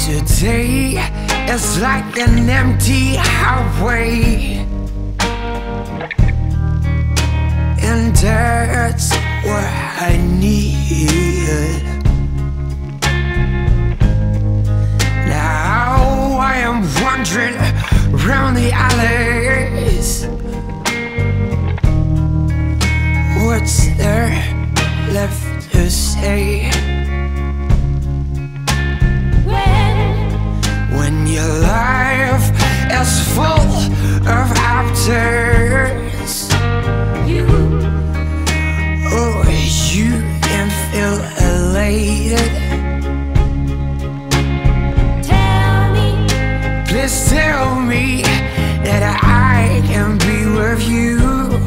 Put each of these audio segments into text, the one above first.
Today is like an empty highway, and that's what I need. Now I am wandering around the alleys. What's there left to say? When your life is full of actors, you can feel elated. Please tell me that I can be with you,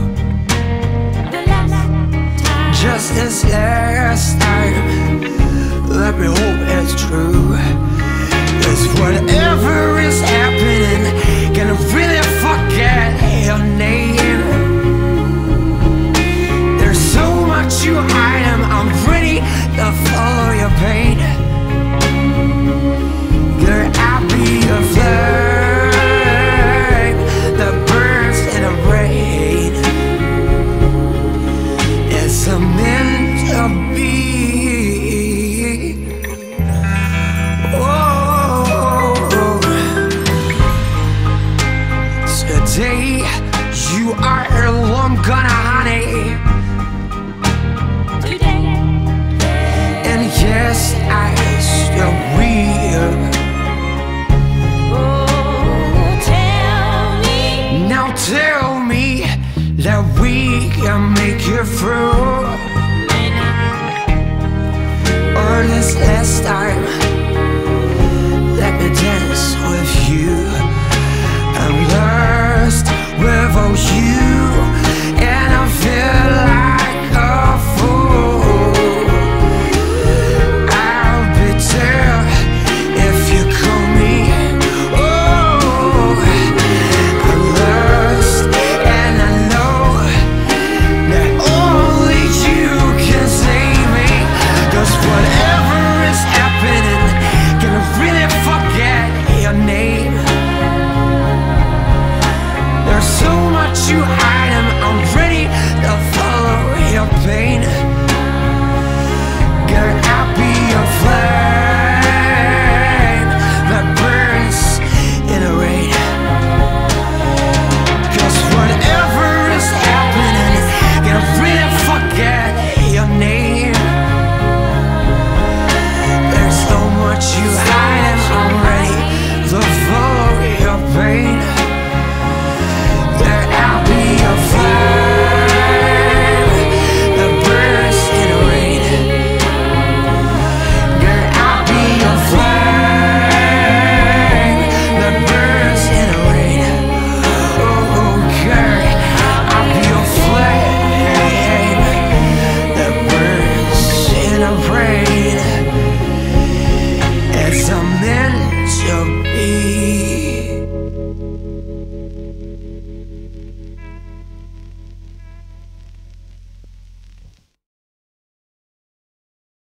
just this last time. Let me hope it's true, 'cause whatever is happening, gonna really forget your name. There's so much you hide, I'm ready to follow your pain. Could I be a flame that burns in the rain? It's a meant to be. Today you are alone, gonna honey. Today, and yes, I still will. Tell me that we can make it through. Or this last time